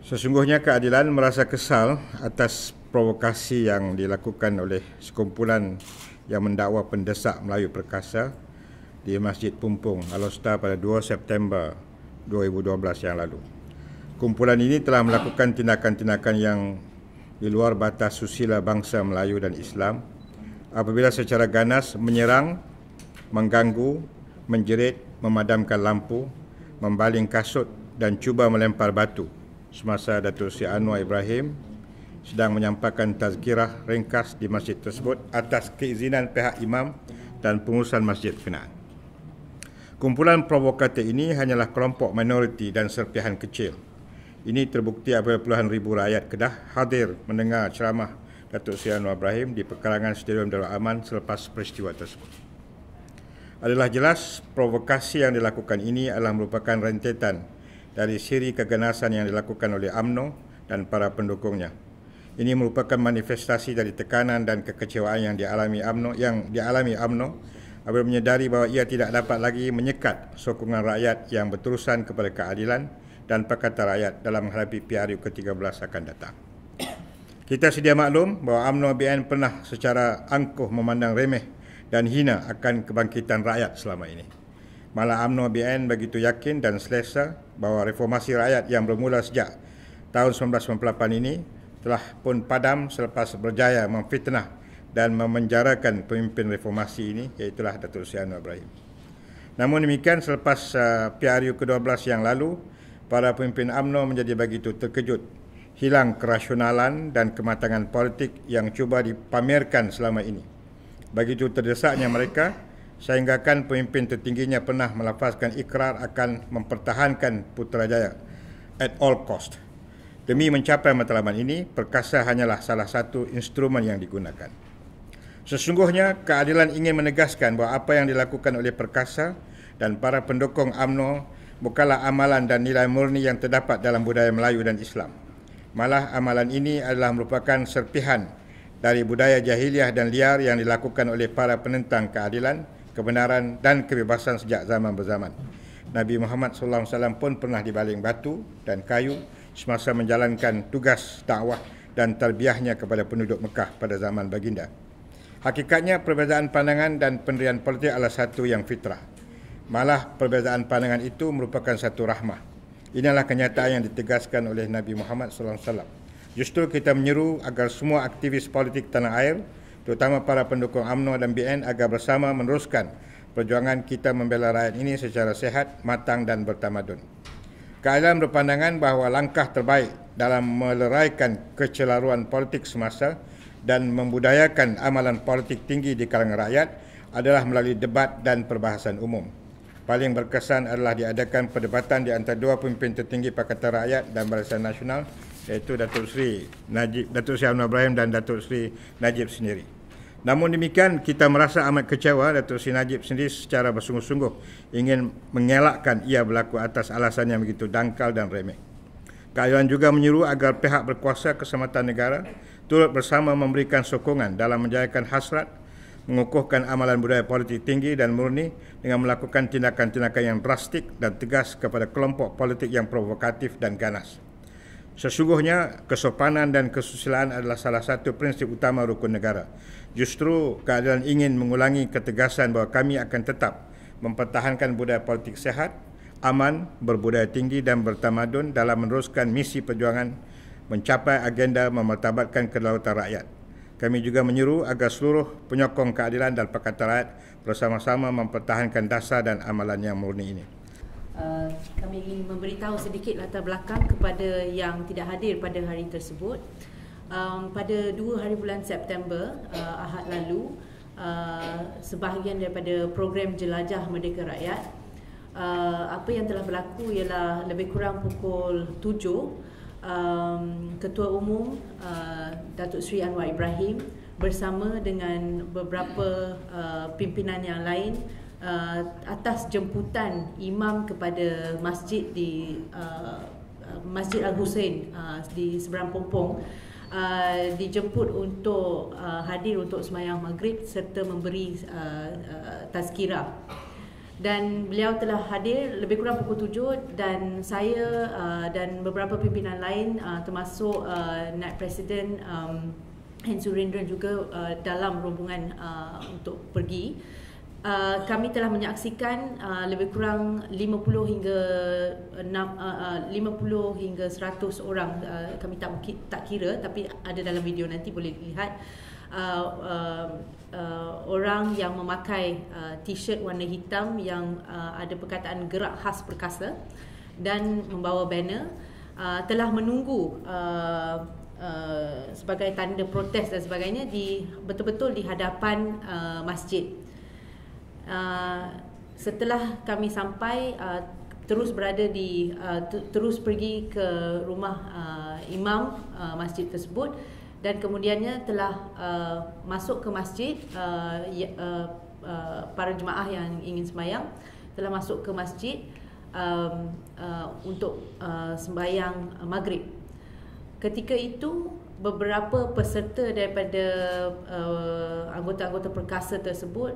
Sesungguhnya keadilan merasa kesal atas provokasi yang dilakukan oleh sekumpulan yang mendakwa pendesak Melayu Perkasa di Masjid Pumpung, Alor-Star pada 2 September 2012 yang lalu. Kumpulan ini telah melakukan tindakan-tindakan yang di luar batas susila bangsa Melayu dan Islam apabila secara ganas menyerang, mengganggu, menjerit, memadamkan lampu, membaling kasut dan cuba melempar batu semasa Datuk Seri Anwar Ibrahim sedang menyampaikan tazkirah ringkas di masjid tersebut atas keizinan pihak imam dan pengurusan masjid berkenaan. Kumpulan provokator ini hanyalah kelompok minoriti dan serpihan kecil. Ini terbukti apabila puluhan ribu rakyat Kedah hadir mendengar ceramah Datuk Seri Anwar Ibrahim di perkarangan Stadium Darul Aman selepas peristiwa tersebut. Adalah jelas provokasi yang dilakukan ini adalah merupakan rentetan dari siri keganasan yang dilakukan oleh UMNO dan para pendukungnya. Ini merupakan manifestasi dari tekanan dan kekecewaan yang dialami UMNO apabila menyedari bahawa ia tidak dapat lagi menyekat sokongan rakyat yang berterusan kepada keadilan dan Pakatan Rakyat dalam menghadapi PRU ke-13 akan datang. Kita sedia maklum bahawa UMNO BN pernah secara angkuh memandang remeh dan hina akan kebangkitan rakyat selama ini. Malah UMNO BN begitu yakin dan selesa bahawa reformasi rakyat yang bermula sejak tahun 1998 ini telah pun padam selepas berjaya memfitnah dan memenjarakan pemimpin reformasi ini, iaitulah Datuk Seri Anwar Ibrahim. Namun demikian, selepas PRU ke-12 yang lalu, para pemimpin UMNO menjadi begitu terkejut, hilang kerasionalan dan kematangan politik yang cuba dipamerkan selama ini. Begitu terdesaknya mereka, sehinggakan pemimpin tertingginya pernah melafazkan ikrar akan mempertahankan Putrajaya at all cost. Demi mencapai matlamat ini, perkasa hanyalah salah satu instrumen yang digunakan. Sesungguhnya, keadilan ingin menegaskan bahawa apa yang dilakukan oleh perkasa dan para pendukung UMNO bukanlah amalan dan nilai murni yang terdapat dalam budaya Melayu dan Islam. Malah amalan ini adalah merupakan serpihan dari budaya jahiliah dan liar yang dilakukan oleh para penentang keadilan, kebenaran dan kebebasan sejak zaman berzaman. Nabi Muhammad SAW pun pernah dibaling batu dan kayu semasa menjalankan tugas dakwah dan tarbiyahnya kepada penduduk Mekah pada zaman baginda. Hakikatnya perbezaan pandangan dan pendirian politik adalah satu yang fitrah. Malah perbezaan pandangan itu merupakan satu rahmah. Inilah kenyataan yang ditegaskan oleh Nabi Muhammad SAW. Justru kita menyeru agar semua aktivis politik tanah air, terutama para pendukung UMNO dan BN, agar bersama meneruskan perjuangan kita membela rakyat ini secara sehat, matang dan bertamadun. Keadilan berpandangan bahawa langkah terbaik dalam meleraikan kecelaruan politik semasa dan membudayakan amalan politik tinggi di kalangan rakyat adalah melalui debat dan perbahasan umum. Paling berkesan adalah diadakan perdebatan di antara dua pemimpin tertinggi Pakatan Rakyat dan Barisan Nasional, iaitu Datuk Seri Anwar Ibrahim dan Datuk Seri Najib sendiri. Namun demikian, kita merasa amat kecewa Datuk Seri Najib sendiri secara bersungguh-sungguh ingin mengelakkan ia berlaku atas alasan yang begitu dangkal dan remeh. Keadilan juga menyuruh agar pihak berkuasa keselamatan negara turut bersama memberikan sokongan dalam menjayakan hasrat, mengukuhkan amalan budaya politik tinggi dan murni dengan melakukan tindakan-tindakan yang drastik dan tegas kepada kelompok politik yang provokatif dan ganas. Sesungguhnya, kesopanan dan kesusilaan adalah salah satu prinsip utama rukun negara. Justru keadilan ingin mengulangi ketegasan bahawa kami akan tetap mempertahankan budaya politik sehat, aman, berbudaya tinggi dan bertamadun dalam meneruskan misi perjuangan mencapai agenda memartabatkan kedaulatan rakyat. Kami juga menyeru agar seluruh penyokong keadilan dan Pakatan Rakyat bersama-sama mempertahankan dasar dan amalan yang murni ini. Kami ingin memberitahu sedikit latar belakang kepada yang tidak hadir pada hari tersebut. Pada 2 hari bulan September, Ahad lalu, sebahagian daripada program Jelajah Merdeka Rakyat, apa yang telah berlaku ialah lebih kurang pukul 7, Ketua Umum Datuk Seri Anwar Ibrahim bersama dengan beberapa pimpinan yang lain atas jemputan imam kepada masjid di Masjid Al-Husain di seberang Pompong, dijemput untuk hadir untuk sembahyang maghrib serta memberi tazkirah. dan beliau telah hadir lebih kurang pukul 7 dan saya dan beberapa pimpinan lain termasuk Naib Presiden N. Surendran juga dalam rombongan untuk pergi. Kami telah menyaksikan lebih kurang 50 hingga 50 hingga 100 orang, kami tak kira, tapi ada dalam video nanti boleh dilihat, orang yang memakai t-shirt warna hitam yang ada perkataan gerak khas perkasa dan membawa banner, telah menunggu sebagai tanda protes dan sebagainya betul-betul di hadapan masjid. Setelah kami sampai, terus terus pergi ke rumah imam masjid tersebut dan kemudiannya telah masuk ke masjid. Para jemaah yang ingin sembahyang telah masuk ke masjid untuk sembahyang maghrib. Ketika itu beberapa peserta daripada anggota-anggota perkasa tersebut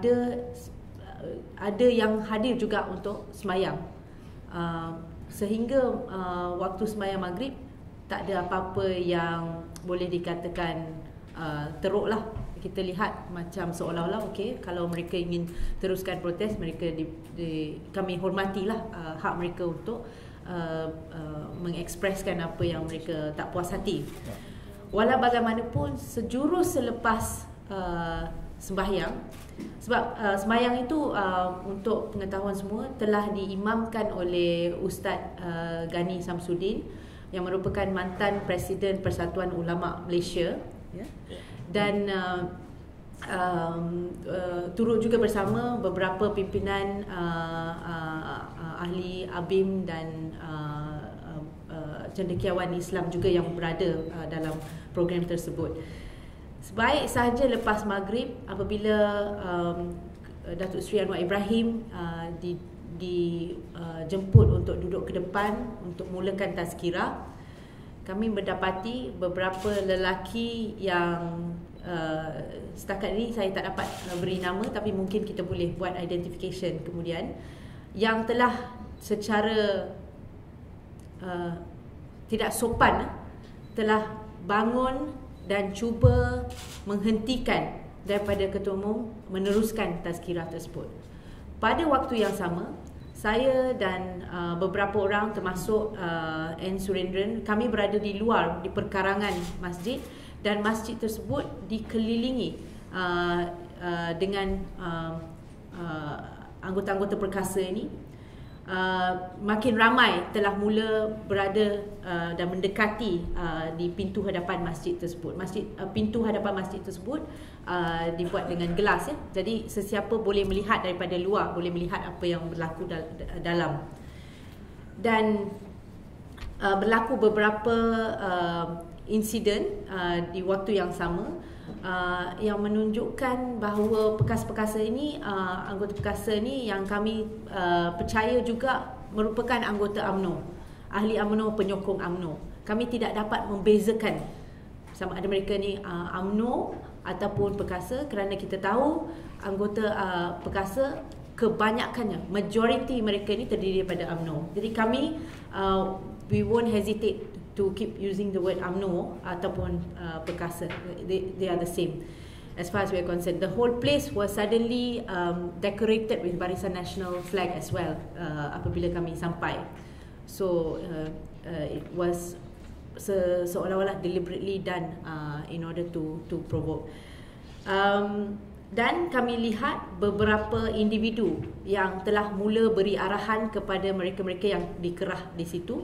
ada yang hadir juga untuk sembahyang, sehingga waktu sembahyang maghrib tak ada apa-apa yang boleh dikatakan teruk lah. Kita lihat macam seolah-olah okey, kalau mereka ingin teruskan protes, mereka kami hormatilah hak mereka untuk mengekspreskan apa yang mereka tak puas hati. Walau bagaimanapun, sejurus selepas sembahyang, sebab sembahyang itu untuk pengetahuan semua telah diimamkan oleh Ustaz Ghani Samsudin yang merupakan mantan Presiden Persatuan Ulama Malaysia, ya. Dan turut juga bersama beberapa pimpinan ahli ABIM dan cendekiawan Islam juga yang berada dalam program tersebut. Sebaik sahaja lepas maghrib, apabila Datuk Seri Anwar Ibrahim dijemput untuk duduk ke depan untuk mulakan tazkirah, kami mendapati beberapa lelaki yang setakat ini saya tak dapat beri nama, tapi mungkin kita boleh buat identification kemudian, yang telah secara tidak sopan telah bangun dan cuba menghentikan daripada Ketua Umum meneruskan tazkirah tersebut. Pada waktu yang sama, saya dan beberapa orang termasuk N. Surendran, kami berada di luar, di perkarangan masjid, dan masjid tersebut dikelilingi dengan anggota-anggota perkasa ini. Makin ramai telah mula berada dan mendekati di pintu hadapan masjid tersebut. Pintu hadapan masjid tersebut dibuat dengan gelas, ya. Jadi sesiapa boleh melihat daripada luar, boleh melihat apa yang berlaku dalam. Dan berlaku beberapa insiden di waktu yang sama yang menunjukkan bahawa perkasa-perkasa ini, anggota perkasa ini yang kami percaya juga merupakan anggota UMNO, ahli UMNO, penyokong UMNO. Kami tidak dapat membezakan sama ada mereka ni UMNO ataupun perkasa, kerana kita tahu anggota perkasa kebanyakannya, majoriti mereka ni terdiri daripada UMNO. Jadi kami we won't hesitate to keep using the word UMNO ataupun perkasa. They are the same as far as we are concerned. The whole place was suddenly decorated with Barisan Nasional flag as well apabila kami sampai. So it was seolah-olah deliberately done in order to provoke. Dan kami lihat beberapa individu yang telah mula beri arahan kepada mereka-mereka yang dikerah di situ.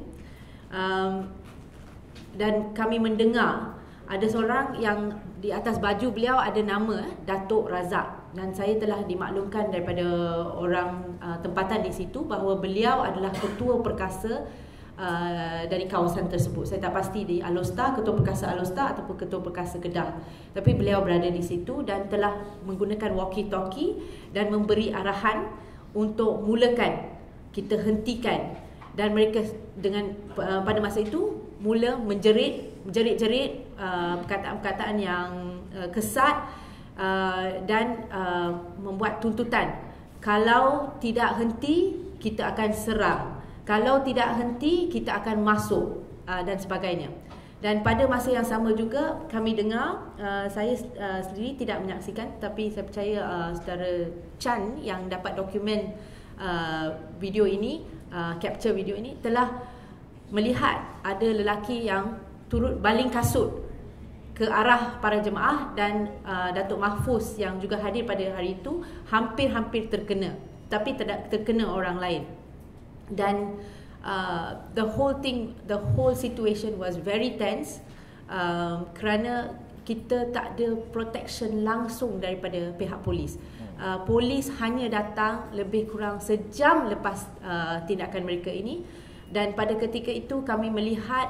Dan kami mendengar ada seorang yang di atas baju beliau ada nama Datuk Razak, dan saya telah dimaklumkan daripada orang tempatan di situ bahawa beliau adalah ketua perkasa dari kawasan tersebut. Saya tak pasti di Alor-Star, ketua perkasa Alor-Star ataupun ketua perkasa Kedah, tapi beliau berada di situ dan telah menggunakan walkie-talkie dan memberi arahan untuk mulakan, kita hentikan. Dan mereka dengan pada masa itu mula menjerit-jerit perkataan-perkataan yang kesat dan membuat tuntutan Kalau tidak henti, kita akan serang. Kalau tidak henti, kita akan masuk dan sebagainya. Dan pada masa yang sama juga kami dengar, saya sendiri tidak menyaksikan, tapi saya percaya saudara Chan yang dapat dokumen video ini, capture video ini, telah melihat ada lelaki yang turut baling kasut ke arah para jemaah, dan Datuk Mahfuz yang juga hadir pada hari itu hampir-hampir terkena, tapi tidak terkena orang lain. Dan the whole situation was very tense, kerana kita tak ada protection langsung daripada pihak polis. Polis hanya datang lebih kurang sejam lepas tindakan mereka ini, dan pada ketika itu kami melihat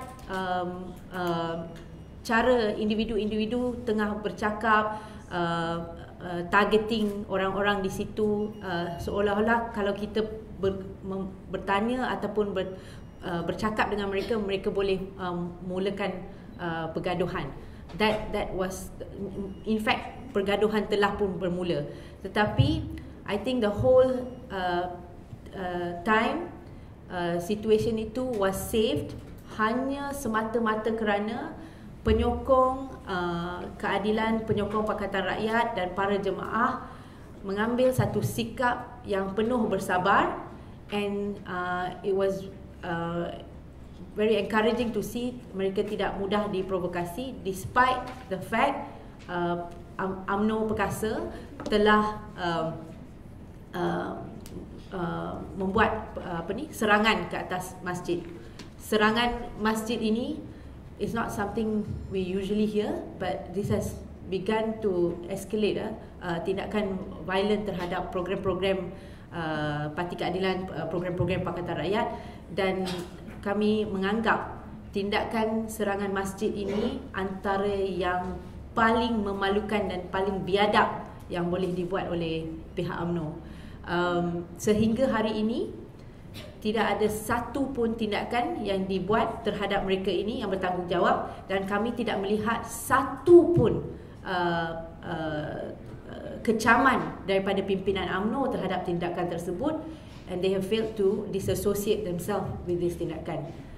cara individu-individu tengah bercakap, targeting orang-orang di situ, seolah-olah kalau kita bertanya ataupun bercakap dengan mereka, mereka boleh mulakan pergaduhan. That was, in fact, pergaduhan telah pun bermula. Tetapi I think the whole time situation itu was saved hanya semata-mata kerana penyokong keadilan, penyokong Pakatan Rakyat dan para jemaah mengambil satu sikap yang penuh bersabar, and it was very encouraging to see mereka tidak mudah diprovokasi despite the fact UMNO Perkasa telah membuat serangan ke atas masjid. Serangan masjid ini is not something we usually hear, but this has begun to escalate. Tindakan violent terhadap program-program Parti Keadilan, program-program Pakatan Rakyat, dan kami menganggap tindakan serangan masjid ini antara yang paling memalukan dan paling biadab yang boleh dibuat oleh pihak UMNO. Sehingga hari ini tidak ada satu pun tindakan yang dibuat terhadap mereka ini yang bertanggungjawab, dan kami tidak melihat satu pun kecaman daripada pimpinan UMNO terhadap tindakan tersebut, and they have failed to disassociate themselves with this tindakan.